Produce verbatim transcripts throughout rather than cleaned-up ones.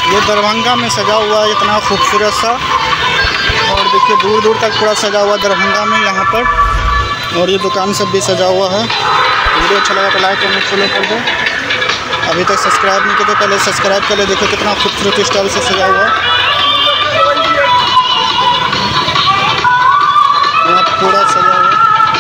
ये दरभंगा में सजा हुआ है इतना खूबसूरत सा, और देखिए दूर दूर तक पूरा सजा हुआ दरभंगा में यहाँ पर। और ये दुकान सब भी सजा हुआ है। वीडियो अच्छा लगा तो लाइक और फॉलो कर दो। अभी तक सब्सक्राइब नहीं किया तो पहले सब्सक्राइब कर ले। देखो कितना खूबसूरत स्टाइल से सजा हुआ है, यहाँ पूरा सजा हुआ है।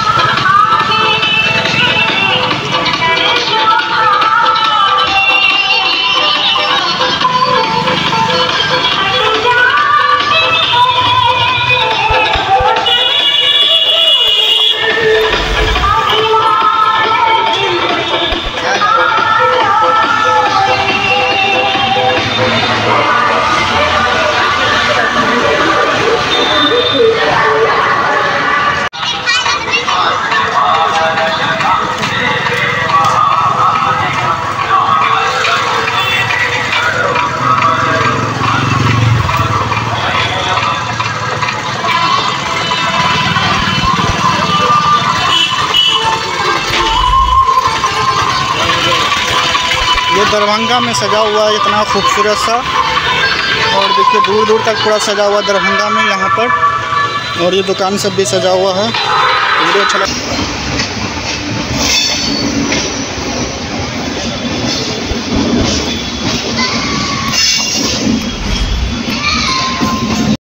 ये दरभंगा में सजा हुआ है इतना खूबसूरत सा, और देखिए दूर दूर तक पूरा सजा हुआ दरभंगा में यहाँ पर। और ये दुकान सब भी सजा हुआ है। वीडियो अच्छा लगा।